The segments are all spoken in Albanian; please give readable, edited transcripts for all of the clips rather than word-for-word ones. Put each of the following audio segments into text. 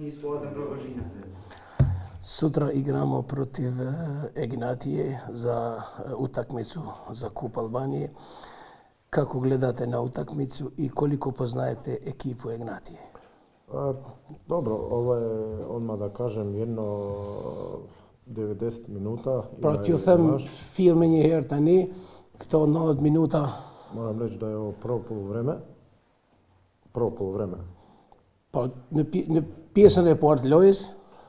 një skuadrën Prgožinac? Sutra igramo protiv Ignatije za utakmicu za Kup Albanije. Kako gledate na utakmicu i koliko poznajete ekipu Ignatije? Dobro, ovo je, odmah da kažem, jedno 90 minuta. Pra t'ju them firë me një herë tani, këto 90 minuta. Moram reći da je ovo prvo poluvreme. Prvo poluvreme. Pa në pjesën e parë të lojës,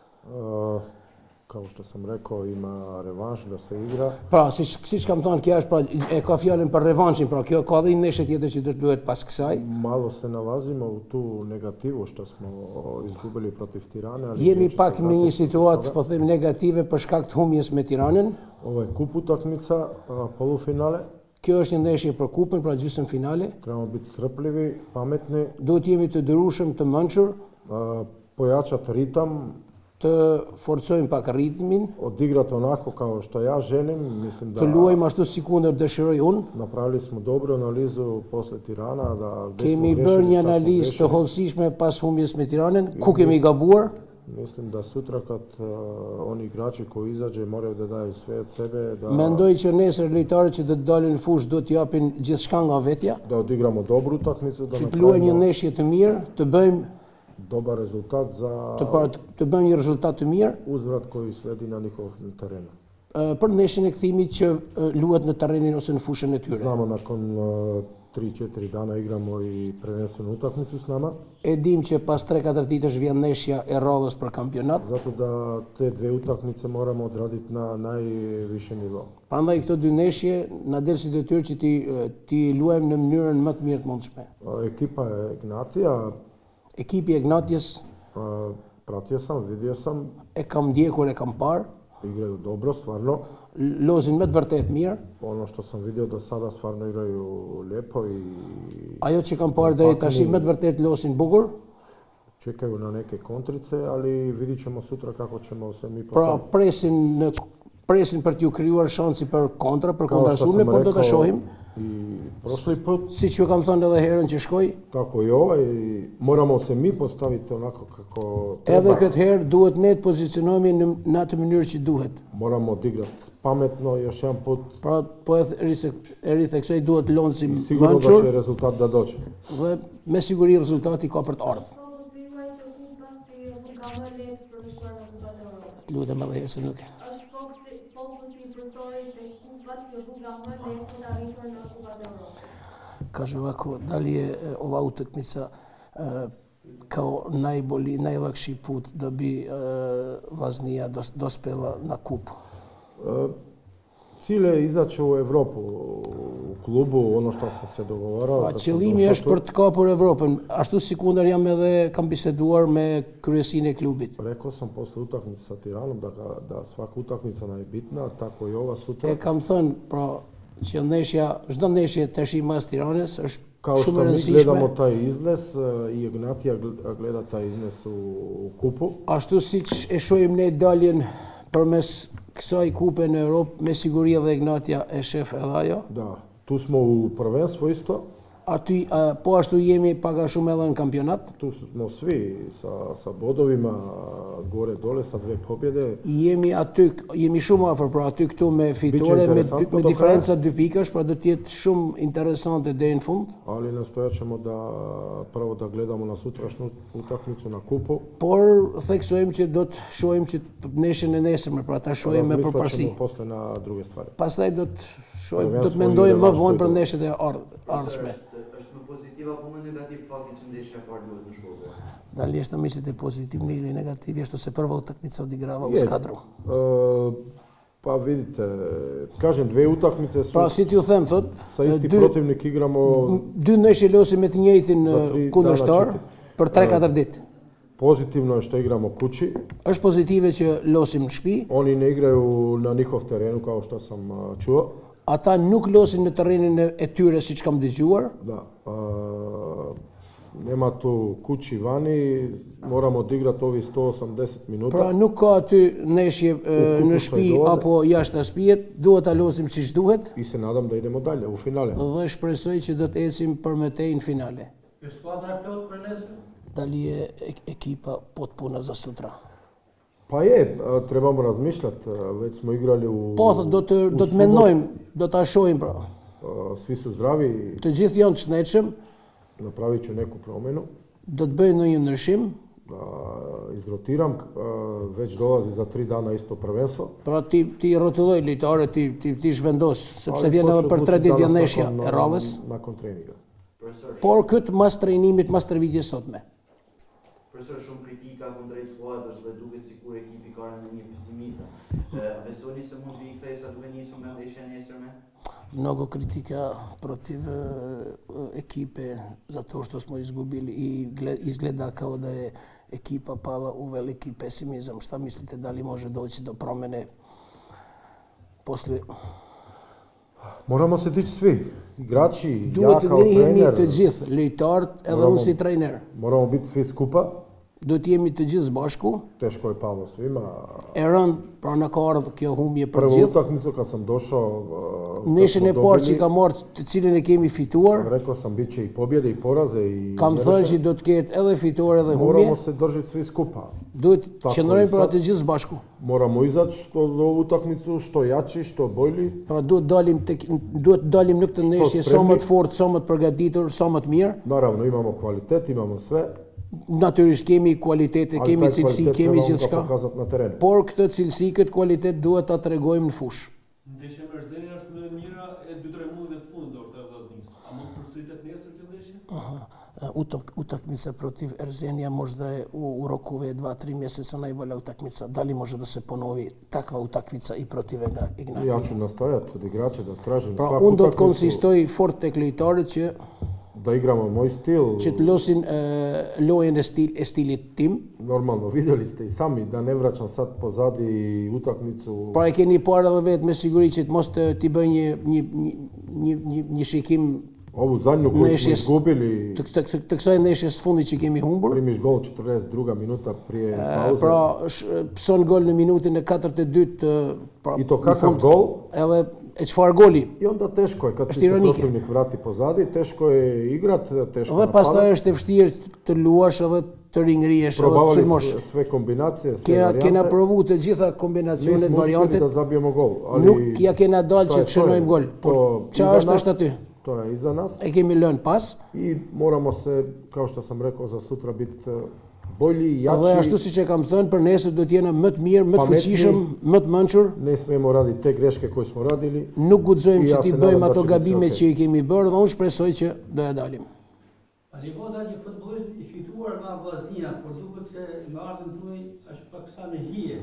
kao što sam rekao, ima revanš da se igra. pra siç kam thënë, kjo është pra e ka fjalën për revanshin, pra kjo ka dhe një ndeshje tjetër që do të luhet pas kësaj. Malo se nalazimo u tu negativu što smo izgubili protiv Tirane. Ali Jemi pak me një situatë, po them, negative për shkak të humjes me Tiranën. Ovo je kup utakmica, polufinale. Kjo është një ndeshje për kupën, pra gjysmë finale. Trebamo biti strpljivi, pametni. Duhet jemi të dërueshëm, të mençur, pojačati ritam. të forcojmë pak ritmin, Odigrati onako kao što ja želim. Mislim da të luajmë ashtu si kundër dëshiroj unë. napravili smo dobru analizu posle Tirana. Kemi bërë një analizë të hollësishme pas humjes me Tiranën, ku kemi gabuar. Mislim da sutra kad oni igrači koji izađe moraju da daju sve od sebe. Mendoj që nesër lojtarët që do të dalin në fushë do të japin gjithçka nga vetja. Da odigramo dobru utakmicu, da Që të luajmë një ndeshje të mirë, të bëjmë dobar rezultat za të bëjmë një rezultat të mirë uzvrat koji sledi na njihovom terenu. Për ndeshjen e kthimit që luhet në terrenin ose në fushën e tyre. Znamo nakon 3-4 dana igramo i prvenstvenu utakmicu s nama. E dim që pas 3-4 ditësh vjen ndeshja e radhës për kampionat. Zato da te dve utakmice moramo odraditi na najvišem nivou. Prandaj këto dy ndeshje na del si detyrë që ti luajmë në mënyrën më të mirë të mundshme. Ekipa je Ignatija. Ekipi e Ignatijës pratio sam, vidio sam. E kam ndjekur, e kam parë. Igraju dobro, stvarno. Lozin me të vërtet mirë. Ono što sam vidio do sada stvarno igraju lijepo i ajo që kam parë deri tash me të vërtet losin bukur. Čekaju na neke kontrice, ali vidit ćemo sutra kako ćemo se mi postaviti. Pra presin për t'ju krijuar shansi për kontra, për kontrasulme, por do ta shohim. I prošli put. Siç ju kam thënë edhe herën që shkoj. Tako i ovaj, moramo se mi postaviti onako kako treba. Edhe këtë herë duhet ne të pozicionohemi në atë mënyrë që duhet. Moramo odigrati pametno još jedan put. Pra po e ritheksoj, duhet lonsim mençur. Sigurno da će rezultat da dođe. Dhe me siguri rezultati ka për të ardhur. Lutem edhe herë se nuk. Kažu ovako, da li je ova utakmica kao najlakši put da bi Vllaznia dospela na kup? Cilj je izaći u Evropu, u klubu, ono što sam se dogovarao. Pa qëllimi është për të kapur Evropën, ashtu sikundër jam edhe kam biseduar me kryesinë e klubit. Rekao sam posle utakmice sa Tiranom da svaka utakmica nam je bitna, tako i ova sutra. E kam thënë, pra, që çdo ndeshje tash mas Tiranës është shumë e rëndësishme. Kao što mi gledamo taj izlez i Ignatija gleda taj izlez u kupu. Ashtu siç e shohim ne daljen përmes kësaj kupe në Europë, me siguri edhe Ignatija e shef edhe ajo. Da, tu smo u prvenstvu isto. Po ashtu jemi pak a shumë edhe në kampionat. Tu smo svi sa bodovima, gore dole sa 2 pobjede. Jemi shumë afër, pra aty këtu me fitore, me diferenca 2 pikash, pra do të jetë shumë interesante deri në fund. Ali nastojat ćemo prvo da gledamo na sutrašnju utakmicu na kupu. Por theksojmë që do të shohim që ndeshjen e nesërme, pra ta shohim me përparësi. Razmislit ćemo posle na druge stvari. Pastaj do të mendojmë më vonë për ndeshjet e ardhshme. Pozitiv apo më negativ fakti që ndeshja parë luhet në Shkodër? Da li është mislite pozitivni ili negativi, što se prva utakmica odigrava u Skadru? Pa vidite, kažem, 2 utakmice su... Pra, si t'ju them, thot... Sa isti protivnik igramo... 2 ndeshje losim me të njëjtin kundërshtar për 3-4 ditë. Pozitivno je što igramo kući. Është pozitive që losim në shtëpi. Oni ne igraju na njihov terenu, kao što sam čuo. Ata nuk losin në terrenin e tyre siç kam dëgjuar. Da. Nema tu kući vani, moramo odigrati ovi 180 minuta. Pra nuk ka aty ndeshje në shtëpi apo jashtë shtëpisë, duhet ta losim siç duhet. I se nadam da idemo dalje u finale. Dhe shpresoj që do të ecim për me tej në finale. Skuadra plot për nesër? dali je ekipa potpuna za sutra? Pa je, trebamo razmišljati, već smo igrali u Po, do të mendojmë, do ta shohim pra. Svi su zdravi, Të gjithë janë të shnetshëm, napravit ću neku promjenu, do të bëjnë ndonjë ndryshim, izrotiram, već dolazi za 3 dana isto prvenstvo. pra ti rrotulloj lojtarët, ti zhvendos, sepse Ali vjen počeo edhe për 3 odlučiti ditë danas vjedhëshja nakon, e radhës, nakon treninga. Profesor, por këtë mas trajnimit, mas stërvitjes sotme. profesor, shumë kritika kundrejt skuadrës dhe duket sikur ekipi ka rënë në një pesimizëm. Besoni se mund të vi kthesa duke nisur nga ndeshja nesërme? Mnogo kritika protiv ekipe zato što smo izgubili i izgleda kao da je ekipa pala u veliki pesimizam. Šta mislite, da li može doći do promjene poslije? Moramo se dići svi, igrači, Duhet ja të kao ngrihemi trener, të gjithë, lojtarët edhe unë si trajner. moramo biti svi skupa, Duhet jemi të gjithë së bashku. teško je palo svima. E rënd, pra në ka ardhur kjo humbje për Prvu gjithë. utakmicu kad sam došao, kad Neshën smo e parë që dobili, ka marrë, të cilën e kemi fituar, rekao sam bit će i pobjede i poraze i kam thënë që nerše. do të ketë edhe fituar edhe humbje. Moramo se držati svi skupa. Duhet Tako qëndrojmë i për sad. atë gjithë së bashku. Moramo izaći što do ovu utakmicu, što jači, što bolji. Pra duhet dalim në këtë ndeshje sa spremni. më të fortë, sa më të përgatitur, sa më të mirë. Naravno imamo kvalitet, imamo sve, Natyrisht kemi kualitete, ali kemi taj cilësi, kvalitet kemi trebamo ga gjithçka. pokazati na terenu. Por këtë cilësi, këtë kualitet duhet ta tregojmë në fushë. Ndeshja me Erzenin është më e mira e 2-3 muajve të fundit ndoshta e vllaznisë. A mund të përsëritet nesër kjo ndeshje? Utakmica protiv Erzenia možda je u rokove 2-3 mjeseca najbolja utakmica. Da li može da se ponovi takva utakmica i protiv Ignatija? Ja ću nastojati od igrača da tražim Pra svaku unë do të utakmicu, konsistoj fort tek lojtarët që da igramo moj stil. të losin lojën e stilit tim. Normalno, vidjeli ste i sami, da ne vraćam sad pozadi utakmicu. Pra e keni parë edhe vetë me siguri që të mos t'i bëj një shikim Ovu zadnju koju smo ndeshjes izgubili, të kësaj ndeshjes së fundit që kemi humbur. primiš gol 42 minuta prije pauze. Pra pëson gol në minutën e 42 pra, I to në kakav fund, gol, edhe e çfarë goli. i onda teško je, kad ti Është se ironike. protivnik vrati pozadi, teško je igrat, teško Dhe pastaj napadat. është e vështirë të luash edhe të ringrihesh edhe të Probavali sulmosh. sve kombinacije, sve Kena varijante. provu të gjitha kombinacionet, Nismo uspjeli variantet, da zabijemo gol. Ali nuk ja kena dalë šta që je, të to je. shënojmë gol. Por To qa iza është aty. To je iza nas E kemi lënë pas. i moramo se, kao što sam rekao, za sutra biti bolji, Dhe ashtu jači. siç e kam thënë, për nesër do të jena më të mirë, më të Pametni. fuqishëm, më të mençur. Ne smijemo raditi te greške koje smo radili. Nuk guxojmë I që ja t'i se bëjmë nadam da ato će biti gabime sve që i kemi bërë dhe unë shpresoj që do e dalim. Alivoda një futbollist i fituar nga Vllaznia, por duket se me ardhen tuaj është pak sa në hije.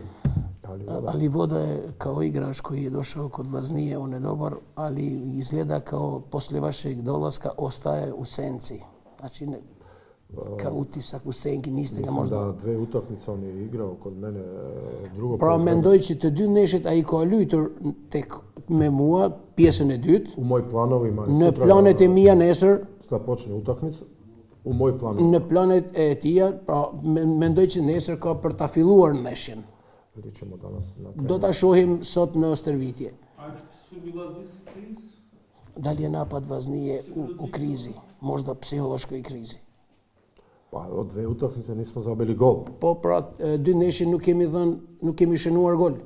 Ali Voda je kao igrač koji je došao kod Vllaznije, on je dobar, ali izgleda kao poslije vašeg dolaska ostaje u senci. Znači, kao utisak u senki, niste ga Mislim možda... da 2 utakmice on je igrao kod mene, drugo Pra poluvreme. mendoj që të dy ndeshjet ai ka luajtur tek me mua pjesën e dytë. U moj planovima Në sutra planet e mia nesër, da počne utakmica. U moj planovima. në planet e tia, pra mendoj që nesër ka për ta filluar ndeshjen. Vidjet ćemo danas na Do terenu. ta shohim sot në stërvitje. A është sulmi vllaznisë krizë? Da li je napad Vllaznije u krizi, možda psihološkoj krizi. Pa od 2 utakmice nismo zabili gol. Po pra dy ndeshje nuk kemi shënuar gol.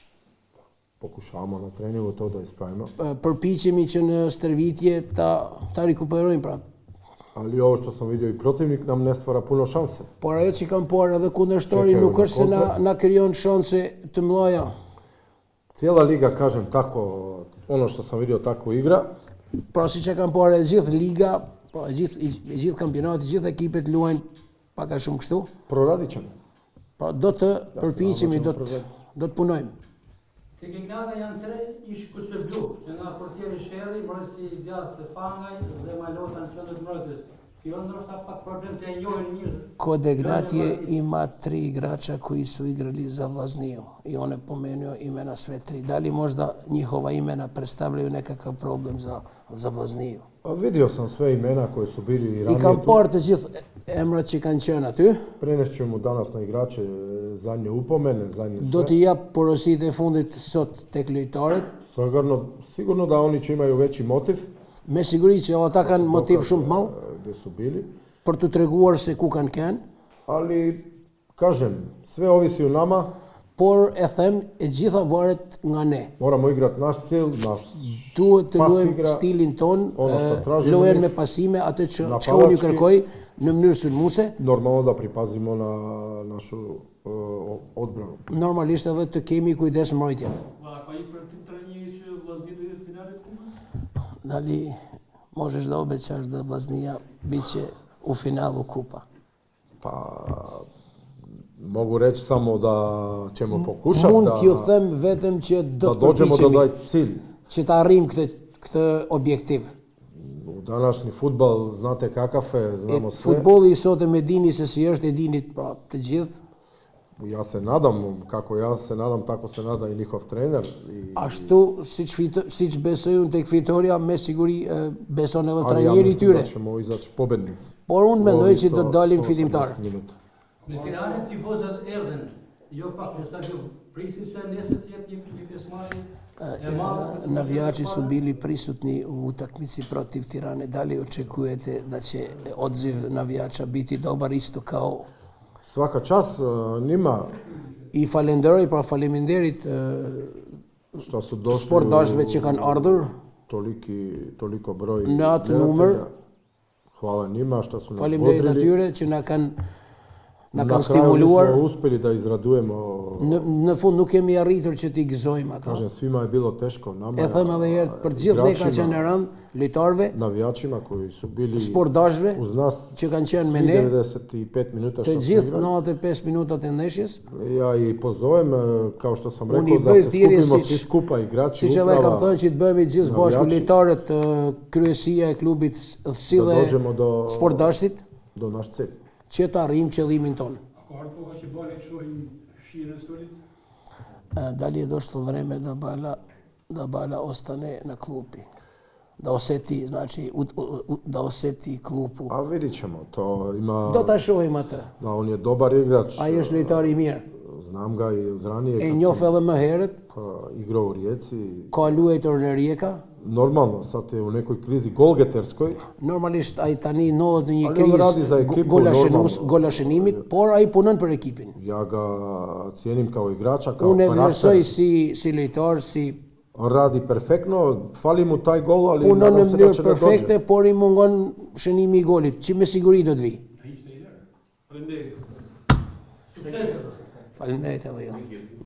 Pokušavamo na treningu to da ispravimo. Përpiqemi që në stërvitje ta rikuperojmë pra. Ali ovo što sam vidio i protivnik nam ne stvara puno šanse. Por ajo që kam parë edhe kundërshtori Čekaju nuk na është se kontra. na krijon shanse të mëdha. Cijela liga, kažem tako, ono što sam vidio tako igra. Pra siç e kam parë e gjithë liga, pra e gjithë kampionati, gjithë ekipet luajnë pak a shumë kështu. Proradit ćemo. Pra do të përpiqemi, ćemo do të punojmë. Tek Ignata janë 3 ish Kuseblu, që nga portieri Sherri, mbrojtësi i djathtë të Fangaj dhe Malota në qendër të mbrojtjes. Kjo ndoshta pak problem të e njohin mirë. Kod Ignatije ima 3 igrača koji su igrali za Vllazniju i on je pomenuo imena sve 3. Da li možda njihova imena predstavljaju nekakav problem za Vllazniju? A vidio sam sve imena koje su bili i I ranije kam tu. parë të gjithë emrat që kanë qenë aty. Prenešću mu danas na igrače zadnje upomene, zadnje Do sve. t'i jap porositë e fundit sot tek lojtarët. Sigurno da oni će imaju veći motiv Me siguri që ata kanë motiv shumë të madh gdje su bili. për të treguar se ku kanë kënë, Ali, kažem, sve ovisi o nama, por e them e gjitha varet nga ne. moramo igrati naš stil, naš Duhet të pas luajmë igra, stilin ton, ono što tražimo lojen njih, me pasime, atë që unë napadački. ju kërkoj në mënyrë sulmuese, normalno da pripazimo na našu odbranu. normalisht edhe të kemi kujdes mbrojtjen. Ka i për tim trajnimi që Vllaznia do jetë finale të kupës? Dali, možeš da obećaš da Vllaznia biće u finalu kupa. Pa mogu reći samo da ćemo pokušati Mund t'ju them vetëm që da do të dođemo do përpiqemi taj cilj. që të arrijmë këtë objektiv. U današnji futbal znate kakav je, znamo sve. Futbolli i sotëm e dini se si është, e dini pra të gjithë. Ja se nadam, kako ja se nadam, tako se nada i njihov trener. Ashtu siç besoj unë tek fitoria, me siguri beson edhe Ali ja trajneri i mislim tyre. da ćemo izaći pobednici. Por unë mendoj që do të dalim 180 fitimtar. minuta. Në finale tifozët erdhen, jo pak në stadium, prisin se nesër të jetë një pjesëmarrje e madhe. Navijači su bili prisutni u utakmici protiv Tirane. Da li očekujete da će odziv navijača biti dobar isto kao Svaka čas njima i falenderoj, pra faleminderit što su došli sportašve që kanë ardhur, toliko broj në atë gledatelja. numër. Hvala njima što su nas Faleminderit bodrili. atyre që na kanë Na kraju stimuluar. nismo uspjeli da izradujemo, Në fund nuk kemi arritur që t'i gëzojmë ato. kažem, svima je bilo teško, nama, E them edhe herë për gjithë ne ka qenë e rënd, lojtarëve, navijačima koji su bili sportazhve uz nas që kanë qenë me svi ne, 95 minuta të što smo gjithë igrali. 95 minutat e ndeshjes. Ja i pozovem, kao što sam Unë i rekao, da bëj se thirrje skupimo siç- svi skupa, igrači, Siç edhe kam uprava, thënë që të bëhemi gjithë bashku navijači. lojtarët, kryesia e klubit, si da dhe dođemo do sportdashtit, naš cilj. që të arrijmë qëllimin ton. Ka ardhur koha që bale të shohim shirën e stolit? Da li je došlo vreme da Bala ostane na klupi? Da oseti, znači, da oseti klupu. A vidit ćemo, to ima, Do ta shohim atë. da on je dobar igrač, Ai është lojtar i mirë. znam ga i od ranije, E kad njoh sam edhe më herët, igrao u Rijeci. ka luajtur në Rijeka. Normalno, sad je u nekoj krizi golgeterskoj, Normalisht ai tani ndodhet në një Ali on radi za krizë ekipu, normalno. golashenimit, por ai punon për ekipin. ja ga cijenim kao igrača, kao Unë e vlerësoj karakter. si lojtar, On radi perfektno, fali mu taj gol, ali punon në nadam se da mënyrë će da perfekte, dođe. por i mungon shënimi i golit, që me siguri do të vi. Ai ishte i lërë. Faleminderit. Sukses. Faleminderit edhe ju.